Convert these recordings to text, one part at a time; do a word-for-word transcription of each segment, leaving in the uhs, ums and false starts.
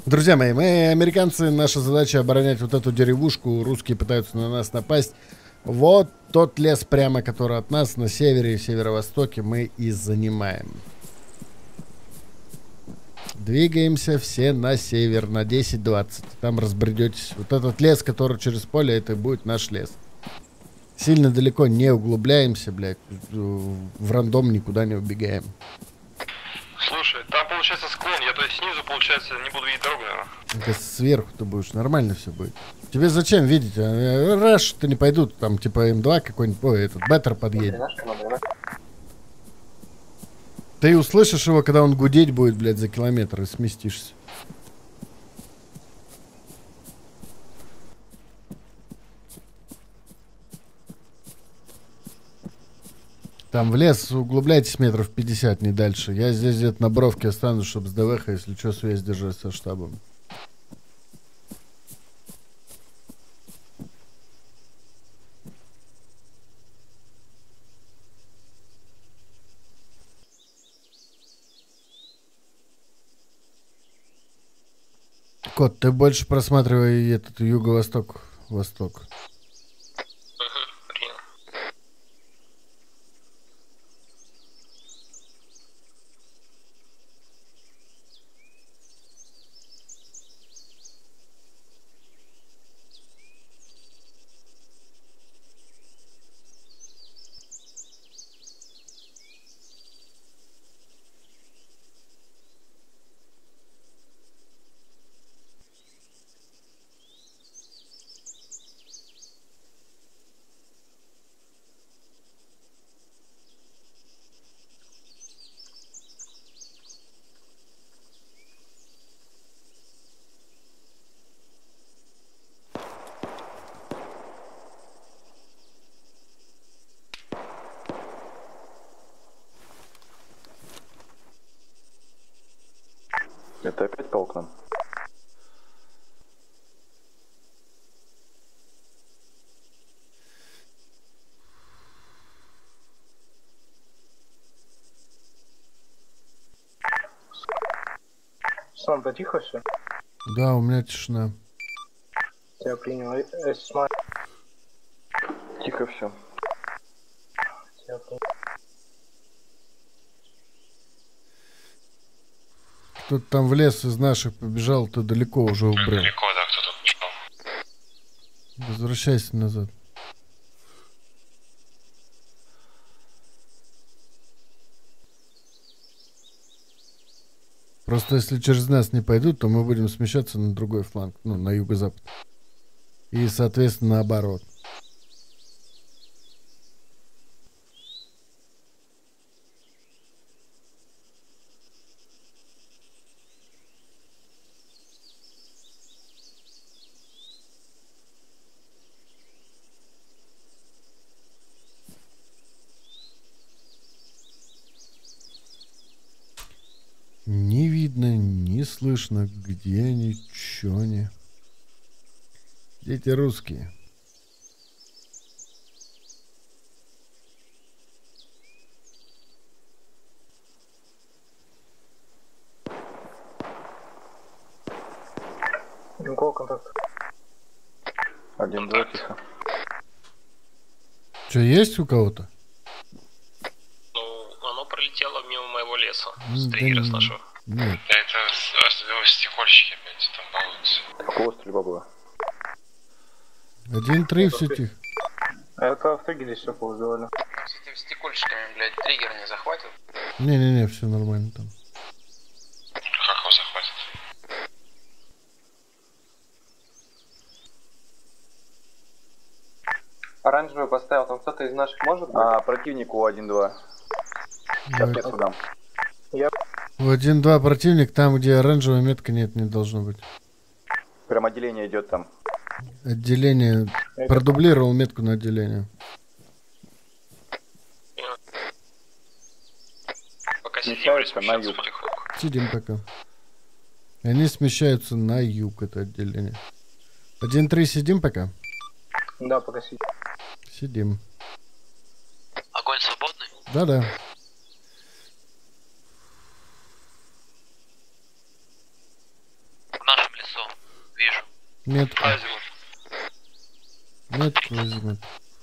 Друзья мои, мы американцы, наша задача оборонять вот эту деревушку. Русские пытаются на нас напасть. Вот тот лес прямо, который от нас на севере и северо-востоке, мы и занимаем. Двигаемся все на север, на десять двадцать. Там разбредетесь. Вот этот лес, который через поле, это будет наш лес. Сильно далеко не углубляемся, блядь. В рандом никуда не убегаем. Слушай, там получается склон, я то есть снизу, получается, не буду видеть дорогу, наверное. Это сверху ты будешь, нормально все будет. Тебе зачем видеть? Раш-то не пойдут, там типа эм два какой-нибудь, ой, этот Беттер подъедет. Ты услышишь его, когда он гудеть будет, блядь, за километр и сместишься. Там в лес углубляйтесь метров пятьдесят, не дальше. Я здесь где-то на бровке останусь, чтобы с ДВХ, если что, связь держать со штабом. Кот, ты больше просматривай этот юго-восток, восток. Это опять по окнам. Сам, да тихо все? Да, у меня тишина. Я принял. Тихо все. Я принял. Кто-то там в лес из наших побежал, то далеко уже убрел. Далеко, да, кто-то побежал. Возвращайся назад. Просто если через нас не пойдут, то мы будем смещаться на другой фланг, ну, на юго-запад. И, соответственно, наоборот. Не видно, не слышно, где они, чё они. Дети русские. Какого контакта? Один, два, тихо. Что, есть у кого-то? Ну, оно пролетело мимо моего леса. М, С да триггера не- с нашего. Нет. Да это стекольщики опять там балуются. Какого стрельба была? Один-три, все тихо. Это в триггере все повызывали. С этими стекольщиками, блядь, триггер не захватит? Не-не-не, все нормально там. Как его захватит? Оранжевый поставил, там кто-то из наших может быть? А, противнику один-два. Сейчас Да. метку дам. В один-два противник, там, где оранжевая метка, нет, не должно быть. Прям отделение идет там. Отделение. Продублировал метку на отделение. Пока Смещаются на юг. Сидим пока. Они смещаются на юг, это отделение. Один-три сидим пока? Да, пока сидим. Сидим. Огонь свободный? Да-да. В нашу Вижу. Метку. Азимут. Метку возьмет.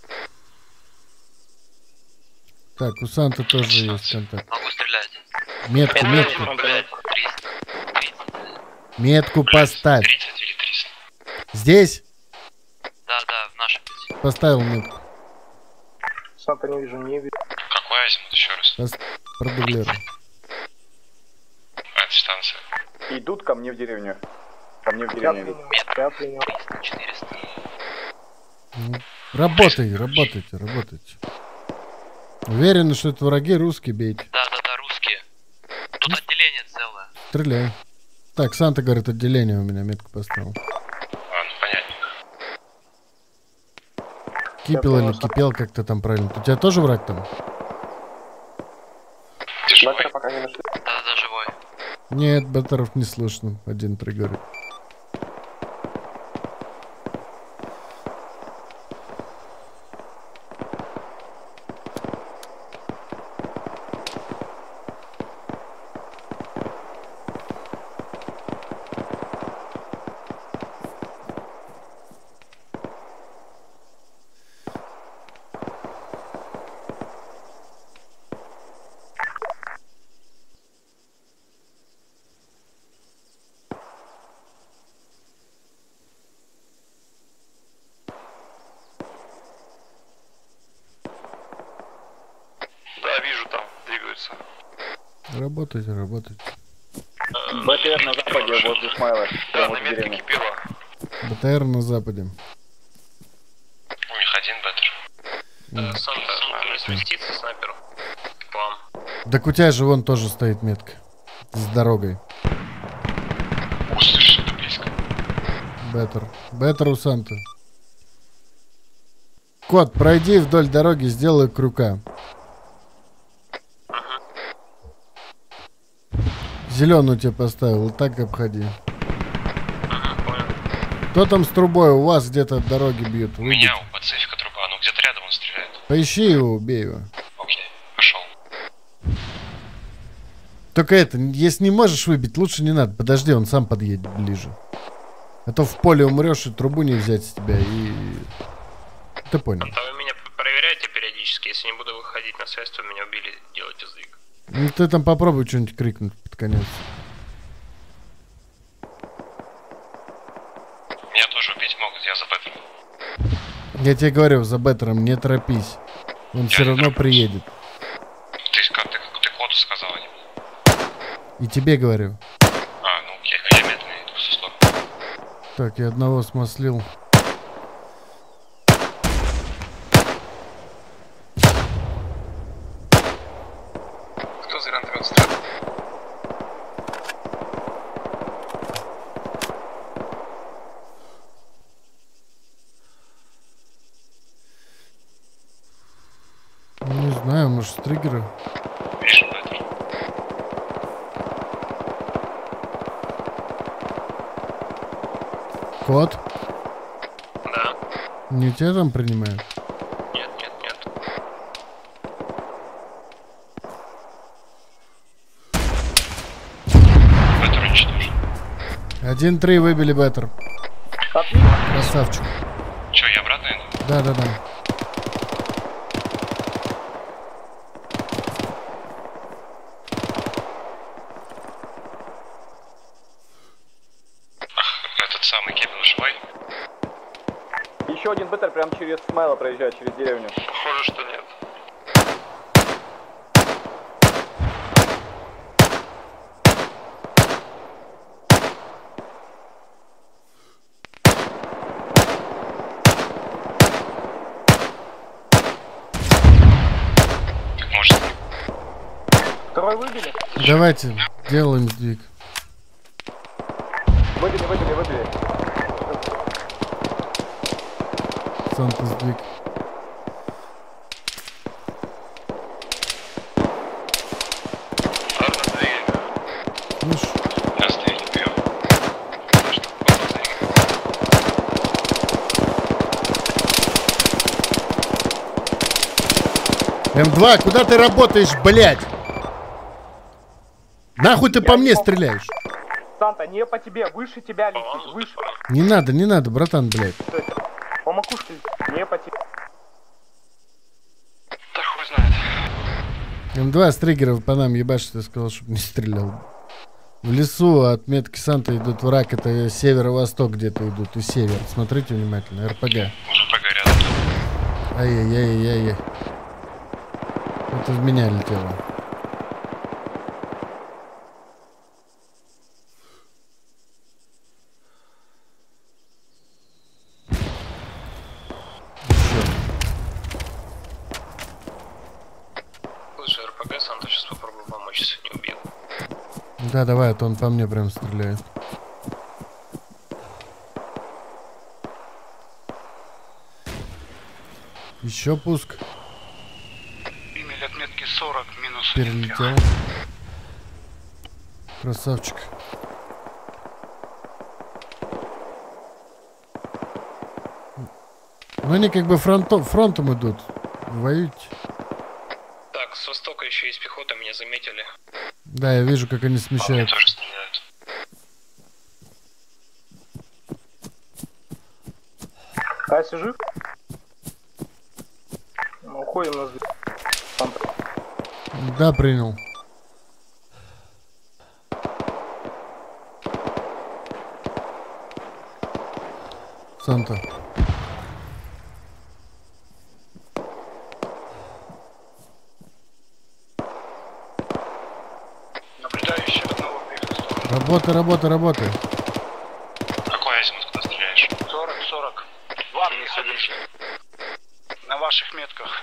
Так, у Санты тоже есть контакт. Могу стрелять. Метку, метку. Азимут, блядь. триста. тридцать. Метку поставь. тридцать или триста. Здесь? Да, да, в нашем пути. Поставил метку. Санта не вижу, не вижу. Какой азимут еще раз? Пос- Продублирую. А, это станция. Идут ко мне в деревню. Ко мне в Я деревню идут. принял. Я принял. триста, четыреста. Ну, Работай, работайте, работайте. Уверены, что это враги русские, бейте. Да, да, да, русские. Тут отделение целое. Стреляй. Так, Санта говорит, отделение у меня метку поставил. А, ну понятно. Кипел или кипел, как-то там правильно. У тебя тоже враг там? Ты живой? Баттера пока не нашли. Да, да, да, живой. Нет, баттеров не слышно. Один три говорит. Да, вижу, там двигаются. Работайте, работайте. БТР на западе возле Смайла. Да, Прямо на возле метке деревни. кипело. БТР на западе. У них один беттер. М. Санта, нужно сместиться снайперу. К вам. Так у тебя же вон тоже стоит метка. С дорогой. О, слышишь, это близко. Беттер. Беттер у Санты. Кот, пройди вдоль дороги, сделай крюка. Зеленую тебе поставил, вот так обходи. Ага, понял. Кто там с трубой? У вас где-то от дороги бьют. У Выбить. меня у пацифика труба, ну где-то рядом он стреляет. Поищи его, убей его. Окей, пошел. Только это, если не можешь выбить, лучше не надо. Подожди, он сам подъедет ближе. А то в поле умрешь, и трубу не взять с тебя, и... Ты понял. А вы меня проверяете периодически, если не буду выходить на связь, то меня убили, делайте сдвиг. Ну ты там попробуй что-нибудь крикнуть под конец. Меня тоже убить могут, я за беттером. Я тебе говорю, за Беттером не торопись. Он все не равно тороплюсь. приедет. Ты как, ты, ты коду сказал, а не... И тебе говорю. А, ну окей, а я медленно иду в сторону. Так, я одного смаслил. Кто за гранатомет стрелял? Ну, не знаю, может, с триггера. Вижу беттер. Кот, Да. не тебя там принимают? Нет, нет, нет. Беттер уничтожен. Один три выбили Беттер. Отлично. Красавчик. Че, я обратно иду? Да-да-да. Этот самый Кевин живой? Еще один БТР прямо через Смайла проезжает, через деревню. Похоже, что нет. Может, Второй выбили. Давайте, делаем сдвиг. Выбили, выбили, выбили. Санта сдвиг. ладно, двигаем. Ну ж, Нас двигаем, бьем. Так что, потом двигаем. эм два, куда ты работаешь, блядь? Нахуй ты по мне стреляешь? Санта, не по тебе, выше тебя летит, выше. Не надо, не надо, братан, блядь. По макушке летит, не по тебе. Да хуй знает. эм два с триггеров по нам ебашит, я сказал, чтобы не стрелял. В лесу от метки Санта идут враг, это северо-восток где-то идут, и север. Смотрите внимательно, эр пэ гэ. РПГ рядом. Ай-яй-яй-яй-яй. Это в меня летело. Слушай, РПГ, Санта, сейчас попробую помочь, если не убил. Да, давай, а то он по мне прям стреляет. Еще пуск. Имель отметки сорок минус. Перелетел. Красавчик. Ну они как бы фронтом, фронтом идут. Воюют. Так, с востока еще есть пехота, меня заметили. Да, я вижу, как они смещают. Тоже стреляют. Ася жив? Ну, уходим на звезду. Санта. Да, принял. Санта. Наблюдающий одного бега. Работа, работа, работа. Какой азимут, куда стреляешь? сорок сорок. Вам не садись. На ваших метках.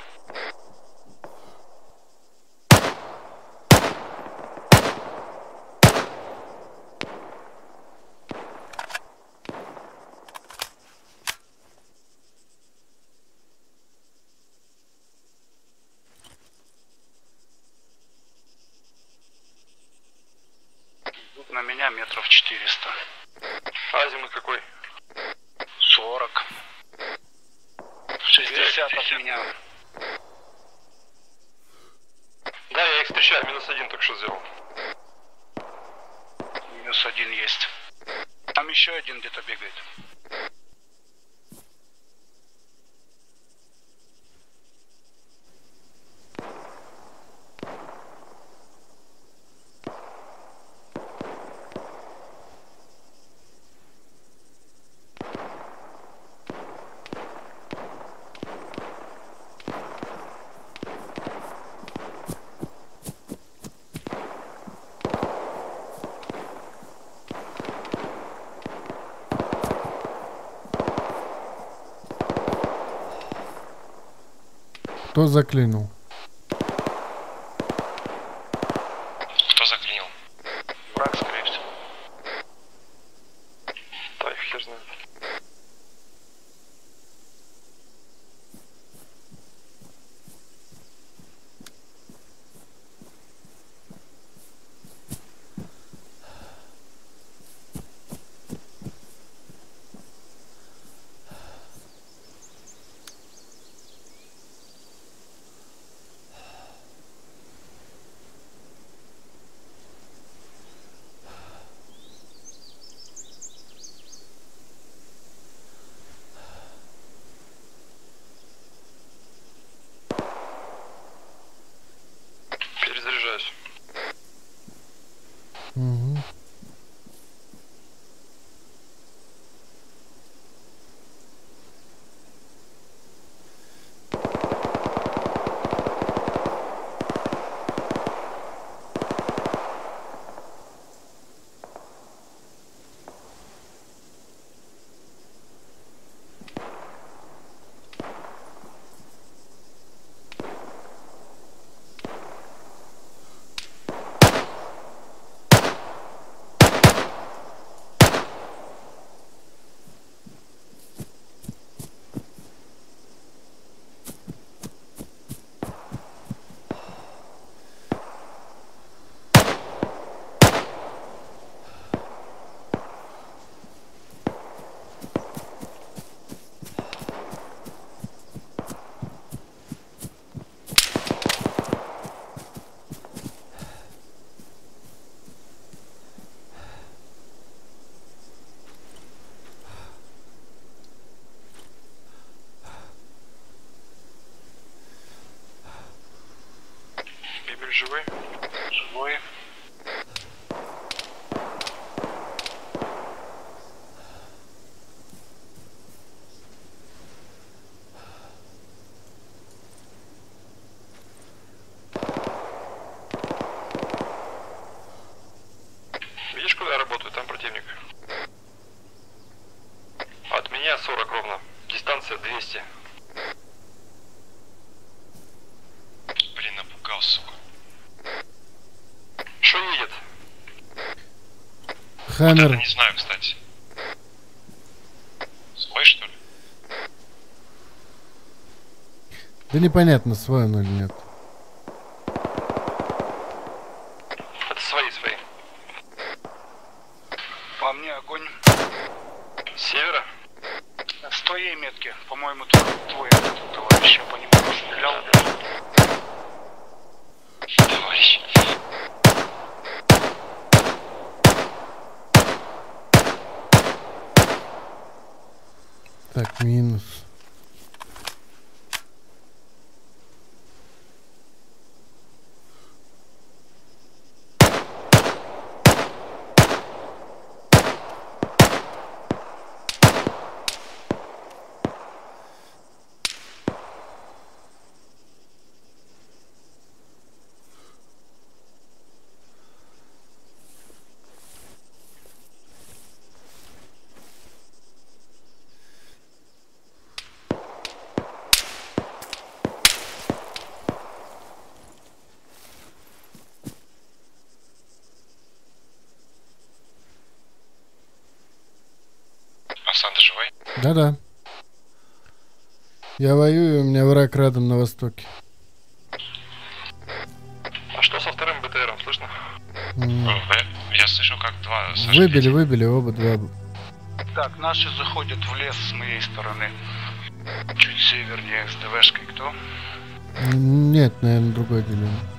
Тут на меня метров четыреста. Азимут какой? сорок. шестьдесят от меня. Да, я их встречаю, минус один только что сделал. Минус один есть. Там еще один где-то бегает. Кто заклинил? Кто заклинил? Враг, скорее всего. Да, их хер знает. живой? Живой. Видишь, куда я работаю? Там противник. От меня сорок ровно. Дистанция двести. Блин, напугал, сука. Что едет? Хаммер. Это не знаю, кстати. Свой, что ли? Да непонятно, свой он или нет. Это свои, свои. По мне огонь. С севера? С твоей метки. По-моему, твой, твой этот товарищ, я по нему стрелял. Товарищ. Так, минус. Оксан, ты живой? Да-да. Я воюю, у меня враг рядом на востоке. А что со вторым БТРом, слышно? М. Я слышал, как два... Выбили, выбили, оба два. Так, наши заходят в лес с моей стороны. Чуть севернее с ДВшкой. Кто? Нет, наверное, другой отделение.